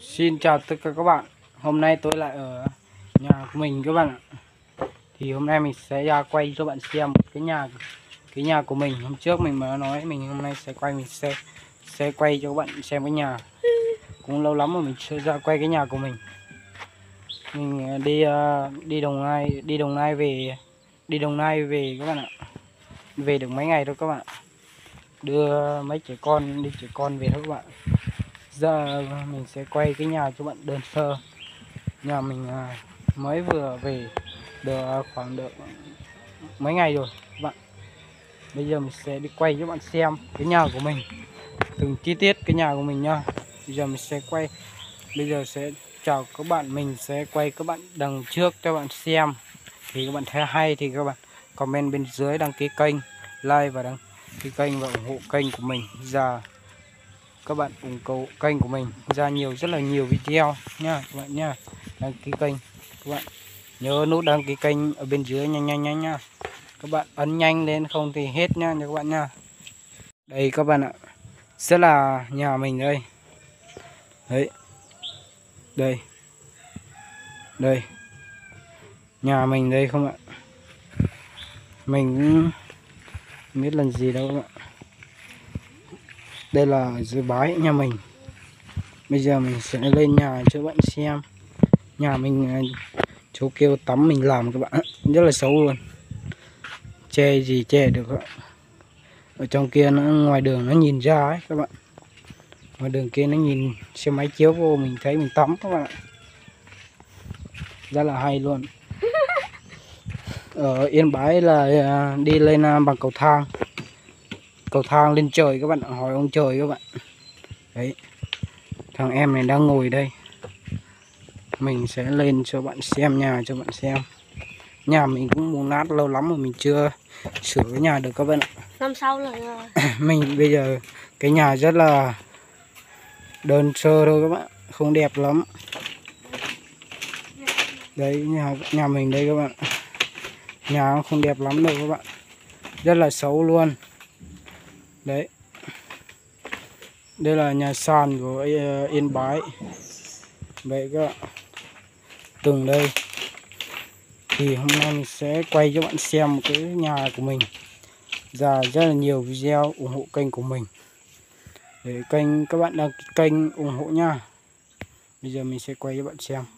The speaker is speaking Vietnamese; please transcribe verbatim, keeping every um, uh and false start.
Xin chào tất cả các bạn. Hôm nay tôi lại ở nhà của mình các bạn ạ. Thì hôm nay mình sẽ ra quay cho bạn xem một cái nhà cái nhà của mình. Hôm trước mình mới nói mình hôm nay sẽ quay mình sẽ sẽ quay cho các bạn xem cái nhà. Cũng lâu lắm rồi mình chưa ra quay cái nhà của mình. Mình đi đi Đồng Nai đi Đồng Nai về đi Đồng Nai về các bạn ạ. Về được mấy ngày thôi các bạn. Đưa mấy trẻ con đi trẻ con về thôi các bạn. Giờ mình sẽ quay cái nhà cho bạn đơn sơ. Nhà mình mới vừa về được khoảng được mấy ngày rồi các bạn. Bây giờ mình sẽ đi quay cho bạn xem cái nhà của mình, từng chi tiết cái nhà của mình nha. Bây giờ mình sẽ quay bây giờ sẽ chào các bạn, mình sẽ quay các bạn đằng trước cho bạn xem. Thì các bạn thấy hay thì các bạn comment bên dưới, đăng ký kênh, like và đăng ký kênh và ủng hộ kênh của mình. Giờ các bạn ủng hộ kênh của mình ra nhiều rất là nhiều video nha các bạn nha. Đăng ký kênh, các bạn nhớ nút đăng ký kênh ở bên dưới nhanh nhanh nhanh nha. Các bạn ấn nhanh lên không thì hết nha các bạn nha. Đây các bạn ạ, sẽ là nhà mình đây. Đấy, đây đây nhà mình đây không ạ. Mình cũng không biết lần gì đâu các bạn. Đây là dưới bãi nhà mình. Bây giờ mình sẽ lên nhà cho bạn xem. Nhà mình chỗ kêu tắm mình làm các bạn, rất là xấu luôn. Che gì che được các bạn. Ở trong kia nó ngoài đường nó nhìn ra ấy các bạn. Ngoài đường kia nó nhìn xe máy chiếu vô mình thấy mình tắm các bạn ạ. Rất là hay luôn. Ở Yên Bái là đi lên bằng cầu thang. Cầu thang lên trời các bạn, hỏi ông trời các bạn. Đấy, thằng em này đang ngồi đây. Mình sẽ lên cho bạn xem nhà cho bạn xem. Nhà mình cũng muốn nát lâu lắm rồi mình chưa sửa cái nhà được các bạn ạ. Năm sau rồi. Mình bây giờ cái nhà rất là đơn sơ thôi các bạn, không đẹp lắm. Đấy, nhà nhà mình đây các bạn. Nhà không đẹp lắm đâu các bạn, rất là xấu luôn. Đấy, đây là nhà sàn của Yên Bái. Vậy các bạn, từng đây thì hôm nay mình sẽ quay cho bạn xem một cái nhà của mình. Ra rất là nhiều video, ủng hộ kênh của mình. Để kênh các bạn đăng ký kênh ủng hộ nha. Bây giờ mình sẽ quay cho bạn xem.